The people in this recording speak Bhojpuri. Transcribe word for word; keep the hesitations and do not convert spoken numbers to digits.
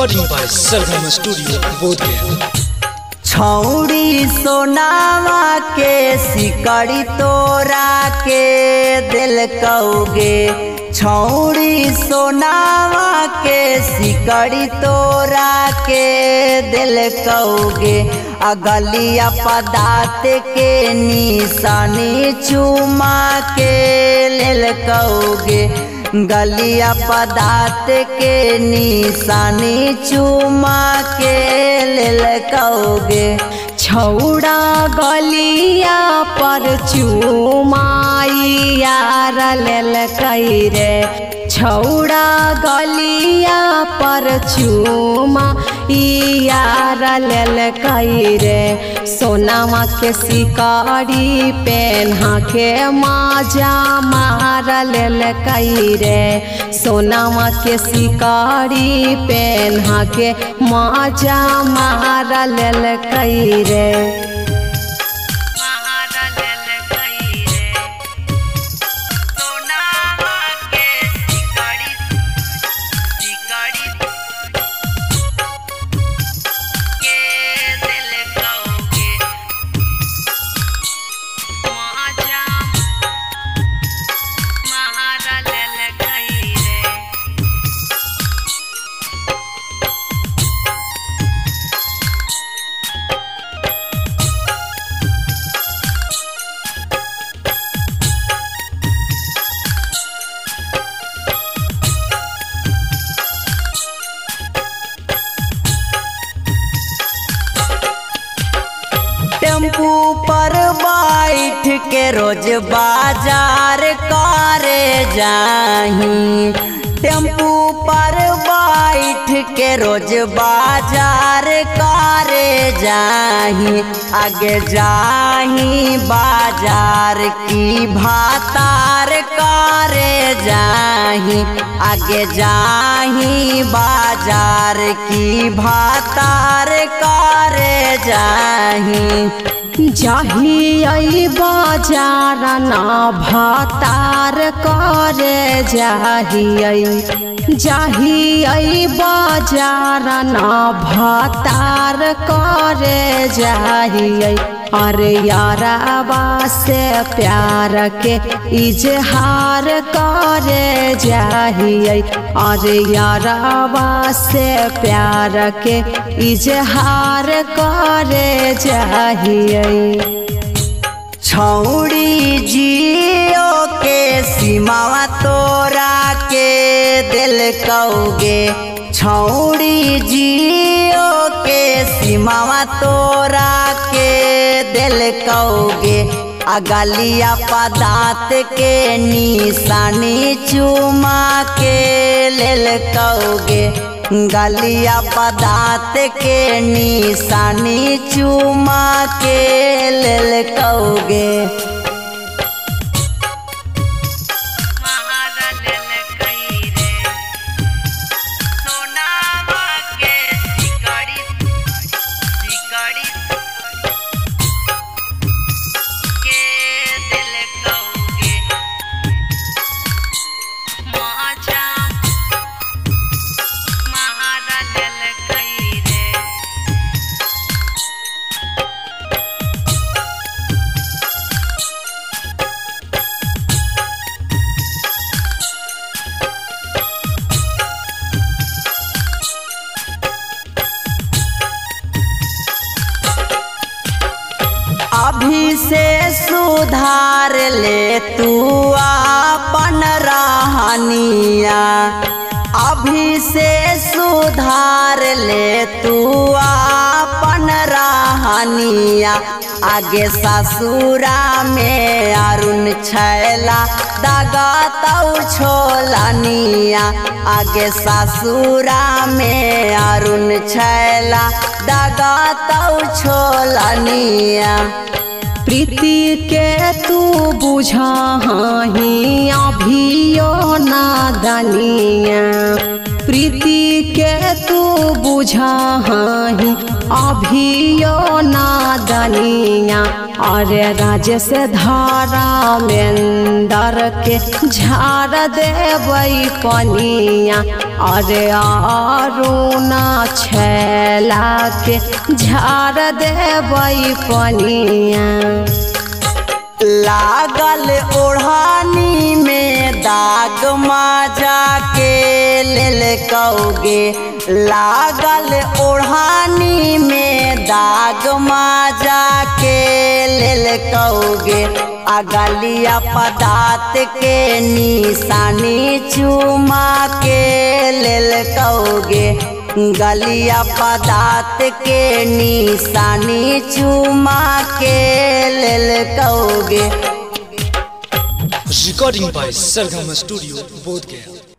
Recording by Sargam studio Bodhgaya. छौड़ी सोनावा के सिकड़ी तोरा के दिल कौगे, छौड़ी सोनावा के सिकड़ी तोरा के दिल कौगे। अगलिया पदात के निशानी चुमा के लेल कौगे, गलिया पदात के निशानी चुमा के लेल कौगे। छौड़ा गलिया पर चुमाई यार लेल कई रे, छौड़ा गलिया पर चुमा यार लेल कई रे। सोनामा के सिकड़ी पेन्हा के माजा मार लेल कई रे, सोनामा के सिकड़ी पेन्हा के माजा मार लेल कई रे। टेम्पू पर बैठ के रोज बाजार करे जाही, टेम्पू पर बैठ के रोज बाजार करे जाही। आगे जाही बाजार की भातार करे जाही, आगे जाही बाजार की भातार करे जाही। जाही बाजार ना भातार करे जाही, जाही बाजार ना भातार करे जाही। अरे याराबा से प्यार के इजहार करे जाही, अरे याराबा से प्यार के इजहार करे जाही। छौड़ी जियो के सीमावा तोरा के दिल कौगे, छौड़ी जियो के सीमावा तोरा के दिल कौगे। अगलिया पदात के निशानी चुमा के लेल कौगे, गलिया पदात के निशानी चुमा के लेल कौगे। अभी से सुधार ले तू अपन रहनिया, अभी से सुधार ले तू अपन रहनिया। आगे ससुरा में अरुण छैला दगा तौ छोलनिया, आगे ससुरा में अरुण छैला दगा तौ छोलनिया। प्रीति के तू बुझा ही अभियो नादनिया, प्रीति के तू बुझ बुझाही अभियो नादनिया। अरे राजे से धारा मेंदर के झाड़ देवई पनिया। अरे अरुणा छैला के झाड़ देवई पनिया। लागल ओढ़ानी में दाग माजा के लेल कौगे। लागल ओढ़ानी में दाग माजा के लेल कौगे। अगलिया पदार्थ के निशानी चुमा के लेल कौगे। गलिया पदार्थ के निशानी चुमा के लेल कौगे। Recording by Sargama Studio, Bodh Gaya.